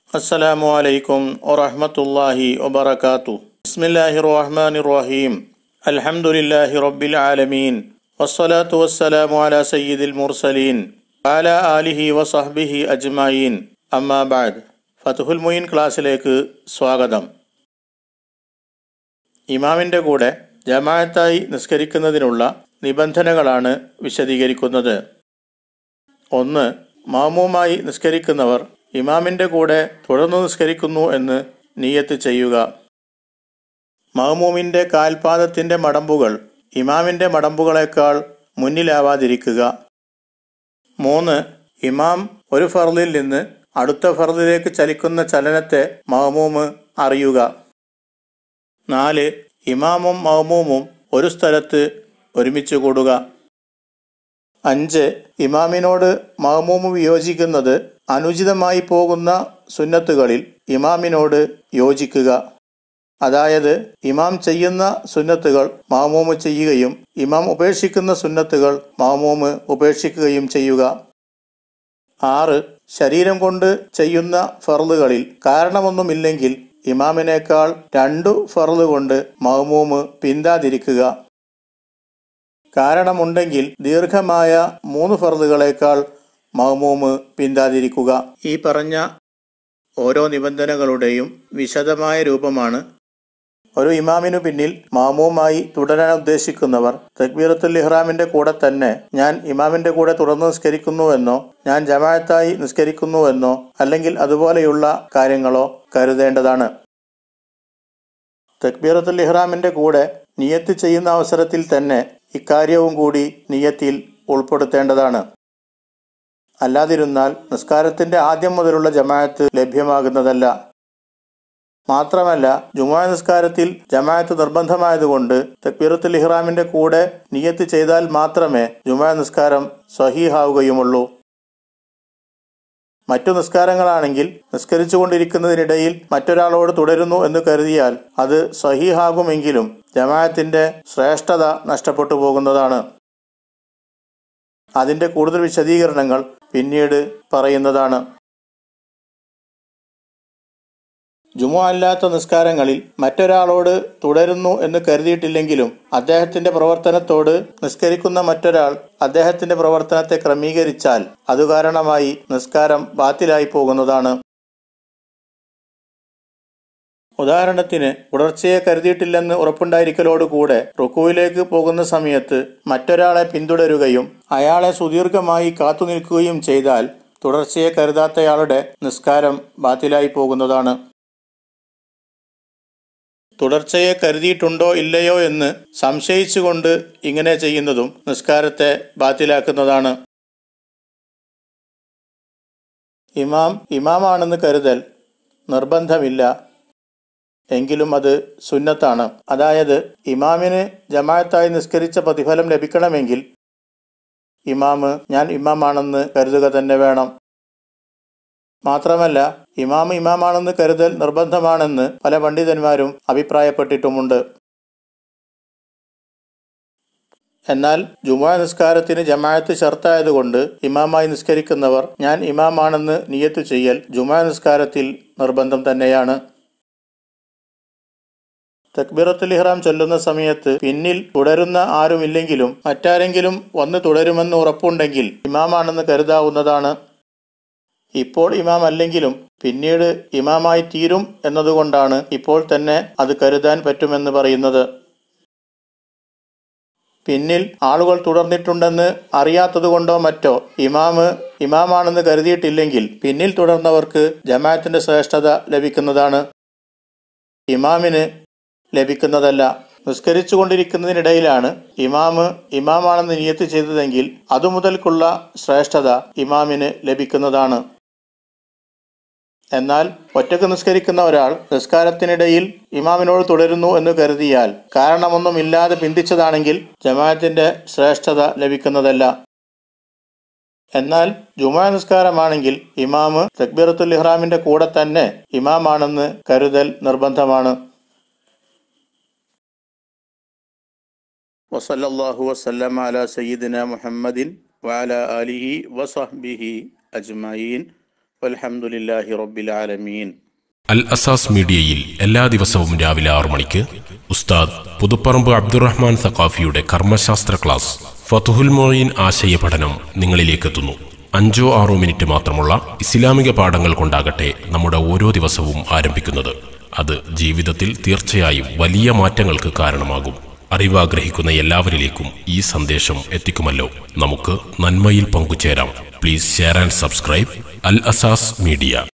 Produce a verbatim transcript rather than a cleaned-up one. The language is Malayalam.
അസ്സലാമു അലൈക്കും വറഹ്മത്തുള്ളാഹി വബറകാതുഹു. ബിസ്മില്ലാഹിർ റഹ്മാനിർ റഹീം. അൽഹംദുലില്ലാഹി റബ്ബിൽ ആലമീൻ. വസ്സലാത്തു വസ്സലാമു അലാ സയ്യിദിൽ മുർസലീൻ വഅലാ ആലിഹി വസഹ്ബിഹി അജ്മഈൻ. അമ്മാ ബഅദ്. ഫത്ഹുൽ മുഈൻ ക്ലാസ്സിലേക്ക് സ്വാഗതം. ഇമാമിൻ്റെ കൂടെ ജമാഅത്തായി നിസ്കരിക്കുന്നതിനുള്ള നിബന്ധനകളാണ് വിശദീകരിക്കുന്നത്. ഒന്ന്, മാമൂമായി നിസ്കരിക്കുന്നവർ ഇമാമിൻ്റെ കൂടെ തുടർന്ന് നിസ്കരിക്കുന്നു എന്ന് നിയ്യത്ത് ചെയ്യുക. മഅ്മൂമിൻ്റെ കാൽപാദത്തിൻ്റെ മടമ്പുകൾ ഇമാമിൻ്റെ മടമ്പുകളേക്കാൾ മുന്നിലാവാതിരിക്കുക. മൂന്ന്, ഇമാം ഒരു ഫർളിൽ നിന്ന് അടുത്ത ഫർളിലേക്ക് ചലിക്കുന്ന ചലനത്തെ മഅ്മൂമ് അറിയുക. നാല്, ഇമാമും മഅ്മൂമും ഒരു സ്ഥലത്ത് ഒരുമിച്ച് കൂടുക. അഞ്ച്, ഇമാമിനോട് മഅ്മൂമ് വിയോജിക്കുന്നത് അനുചിതമായി പോകുന്ന സുന്നത്തുകളിൽ ഇമാമിനോട് യോജിക്കുക. അതായത് ഇമാം ചെയ്യുന്ന സുന്നത്തുകൾ മഅ്മൂമ് ചെയ്യുകയും ഇമാം ഉപേക്ഷിക്കുന്ന സുന്നത്തുകൾ മഅ്മൂമ് ഉപേക്ഷിക്കുകയും ചെയ്യുക. ആറ്, ശരീരം കൊണ്ട് ചെയ്യുന്ന ഫർളുകളിൽ കാരണമൊന്നുമില്ലെങ്കിൽ ഇമാമിനേക്കാൾ രണ്ടു ഫർള് കൊണ്ട് മഅ്മൂമ് പിന്താതിരിക്കുക. കാരണമുണ്ടെങ്കിൽ ദീർഘമായ മൂന്ന് ഫർളുകളേക്കാൾ മഅ്മൂമ് പിന്താതിരിക്കുക. ഈ പറഞ്ഞ ഓരോ നിബന്ധനകളുടെയും വിശദമായ രൂപമാണ് ഒരു ഇമാമിനു പിന്നിൽ മഅ്മൂമായി തുടരാൻ ഉദ്ദേശിക്കുന്നവർ തക്ബീറത്തുൽ ഇഹ്റാമിന്റെ കൂടെ തന്നെ ഞാൻ ഇമാമിന്റെ കൂടെ തുടർന്ന് നിസ്കരിക്കുന്നുവെന്നോ ഞാൻ ജമാഅത്തായി നിസ്കരിക്കുന്നുവെന്നോ അല്ലെങ്കിൽ അതുപോലെയുള്ള കാര്യങ്ങളോ കരുതേണ്ടതാണ്. തക്ബീറത്തുൽ ഇഹ്റാമിന്റെ കൂടെ നിയ്യത്ത് ചെയ്യുന്ന അവസരത്തിൽ തന്നെ ഇക്കാര്യവും കൂടി നിയ്യത്തിൽ ഉൾപ്പെടുത്തേണ്ടതാണ്. അല്ലാതിരുന്നാൽ നിസ്കാരത്തിന്റെ ആദ്യം മുതലുള്ള ജമാഅത്ത് ലഭ്യമാകുന്നതല്ല. മാത്രമല്ല ജുമുഅ നിസ്കാരത്തിൽ ജമാഅത്ത് നിർബന്ധമായതുകൊണ്ട് തക്ബീറത്തുൽ ഇഹ്റാമിന്റെ കൂടെ നിയ്യത്ത് ചെയ്താൽ മാത്രമേ ജുമുഅ നിസ്കാരം സ്വഹീഹാവുകയുമുള്ളൂ. മറ്റു നിസ്കാരങ്ങളാണെങ്കിൽ നിസ്കരിച്ചുകൊണ്ടിരിക്കുന്നതിനിടയിൽ മറ്റൊരാളോട് തുടരുന്നു എന്ന് കരുതിയാൽ അത് സ്വഹീഹാകുമെങ്കിലും ജമാഅത്തിന്റെ ശ്രേഷ്ഠത നഷ്ടപ്പെട്ടു പോകുന്നതാണ്. അതിന്റെ കൂടുതൽ വിശദീകരണങ്ങൾ പിന്നീട് പറയുന്നതാണ്. ജുമുഅ അല്ലാത്ത നിസ്കാരങ്ങളിൽ മറ്റൊരാളോട് തുടരുന്നു എന്ന് കരുതിയിട്ടില്ലെങ്കിലും അദ്ദേഹത്തിന്റെ പ്രവർത്തനത്തോട് നിസ്കരിക്കുന്ന മറ്റൊരാൾ അദ്ദേഹത്തിന്റെ പ്രവർത്തനത്തെ ക്രമീകരിച്ചാൽ അതു കാരണമായി നിസ്കാരം ബാത്തിലായി പോകുന്നതാണ്. ഉദാഹരണത്തിന് തുടർച്ചയെ കരുതിയിട്ടില്ലെന്ന് ഉറപ്പുണ്ടായിരിക്കലോടുകൂടെ റുക്കൂയിലേക്ക് പോകുന്ന സമയത്ത് മറ്റൊരാളെ പിന്തുടരുകയും അയാളെ സുദീർഘമായി കാത്തുനിൽക്കുകയും ചെയ്താൽ തുടർച്ചയെ കരുതാത്തയാളുടെ നിസ്കാരം ബാത്തിലായി പോകുന്നതാണ്. തുടർച്ചയെ കരുതിയിട്ടുണ്ടോ ഇല്ലയോ എന്ന് സംശയിച്ചുകൊണ്ട് ഇങ്ങനെ ചെയ്യുന്നതും നിസ്കാരത്തെ ബാത്തിലാക്കുന്നതാണ്. ഇമാം ഇമാമാണെന്ന് കരുതൽ നിർബന്ധമില്ല, എങ്കിലും അത് സുന്നത്താണ്. അതായത് ഇമാമിന് ജമാഅത്തായി നിസ്കരിച്ച പ്രതിഫലം ലഭിക്കണമെങ്കിൽ ഇമാമ് ഞാൻ ഇമാമാണെന്ന് കരുതുക തന്നെ വേണം. മാത്രമല്ല ഇമാമ് ഇമാമാണെന്ന് കരുതൽ നിർബന്ധമാണെന്ന് പല പണ്ഡിതന്മാരും അഭിപ്രായപ്പെട്ടിട്ടുമുണ്ട്. എന്നാൽ ജുമുഅ നിസ്കാരത്തിന് ജമാഅത്ത് ശർത്തായതുകൊണ്ട് ഇമാമായി നിസ്കരിക്കുന്നവർ ഞാൻ ഇമാമാണെന്ന് നിയ്യത്ത് ചെയ്യൽ ജുമുഅ നിസ്കാരത്തിൽ നിർബന്ധം തന്നെയാണ്. തക്ബീറത്തുൽ ഇഹ്റാം ചൊല്ലുന്ന സമയത്ത് പിന്നിൽ തുടരുന്ന ആരുമില്ലെങ്കിലും മറ്റാരെങ്കിലും വന്ന് തുടരുമെന്ന് ഉറപ്പുണ്ടെങ്കിൽ ഇമാമാണെന്ന് കരുതാവുന്നതാണ്. ഇപ്പോൾ ഇമാം അല്ലെങ്കിലും പിന്നീട് ഇമാമായി തീരും എന്നതുകൊണ്ടാണ് ഇപ്പോൾ തന്നെ അത് കരുതാൻ പറ്റുമെന്ന് പറയുന്നത്. പിന്നിൽ ആളുകൾ തുടർന്നിട്ടുണ്ടെന്ന് അറിയാത്തതുകൊണ്ടോ മറ്റോ ഇമാമ് ഇമാമാണെന്ന് കരുതിയിട്ടില്ലെങ്കിൽ പിന്നിൽ തുടർന്നവർക്ക് ജമാഅത്തിന്റെ ശ്രേഷ്ഠത ലഭിക്കുന്നതാണ്, ഇമാമിന് ലഭിക്കുന്നതല്ല. നിസ്കരിച്ചു കൊണ്ടിരിക്കുന്നതിനിടയിലാണ് ഇമാമ് ഇമാമാണെന്ന് നിയ്യത്ത് ചെയ്തതെങ്കിൽ അതുമുതൽക്കുള്ള ശ്രേഷ്ഠത ഇമാമിന് ലഭിക്കുന്നതാണ്. എന്നാൽ ഒറ്റക്ക് നിസ്കരിക്കുന്ന ഒരാൾ നിസ്കാരത്തിനിടയിൽ ഇമാമിനോട് തുടരുന്നു എന്ന് കരുതിയാൽ കാരണമൊന്നുമില്ലാതെ പിന്തിച്ചതാണെങ്കിൽ ജമാഅത്തിന്റെ ശ്രേഷ്ഠത ലഭിക്കുന്നതല്ല. എന്നാൽ ജുമുഅ നിസ്കാരമാണെങ്കിൽ ഇമാമ് തക്ബീറത്തുൽ ഇഹ്റാമിന്റെ കൂടെ തന്നെ ഇമാമാണെന്ന് കരുതൽ നിർബന്ധമാണ്. വസല്ലല്ലാഹു വസല്ലമ അലാ സയ്യിദിന മുഹമ്മദിൻ വഅലാ ആലിഹി വസഹ്ബിഹി അജ്മഈൻ. വൽഹംദുലില്ലാഹി റബ്ബിൽ ആലമീൻ. അൽ അസാസ് മീഡിയയിൽ എല്ലാ ദിവസവും രാവിലെ ആറു മണിക്ക് ഉസ്താദ് പുതുപ്പറമ്പ് അബ്ദുറഹ്മാൻ സഖാഫിയുടെ കർമ്മശാസ്ത്ര ക്ലാസ് ഫതുഹുൽ മൊയ്ൻ ആശയപഠനം നിങ്ങളിലേക്കെത്തുന്നു. അഞ്ചോ ആറോ മിനിറ്റ് മാത്രമുള്ള ഇസ്ലാമിക പാഠങ്ങൾ കൊണ്ടാകട്ടെ നമ്മുടെ ഓരോ ദിവസവും ആരംഭിക്കുന്നത്. അത് ജീവിതത്തിൽ തീർച്ചയായും വലിയ മാറ്റങ്ങൾക്ക് കാരണമാകും. അറിവാഗ്രഹിക്കുന്ന എല്ലാവരിലേക്കും ഈ സന്ദേശം എത്തിക്കുമല്ലോ. നമുക്ക് നന്മയിൽ പങ്കുചേരാം. പ്ലീസ് ഷെയർ ആൻഡ് സബ്സ്ക്രൈബ് അൽ അസാസ് മീഡിയ.